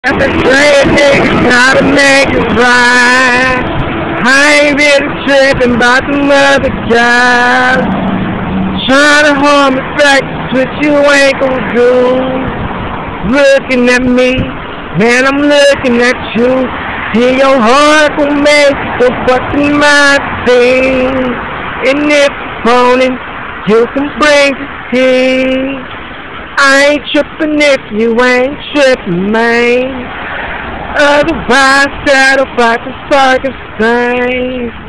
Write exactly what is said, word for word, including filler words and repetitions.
That's a great nigga, how to make it right. I ain't really tripping about some other guys. Trying to hold me back, but you ain't gon' do. Looking at me, man, I'm looking at you. See your heart gon' make the fucking my thing. And if phoning, you can bring the tea. I ain't trippin' if you ain't trippin', man. Otherwise, settle back to circus things.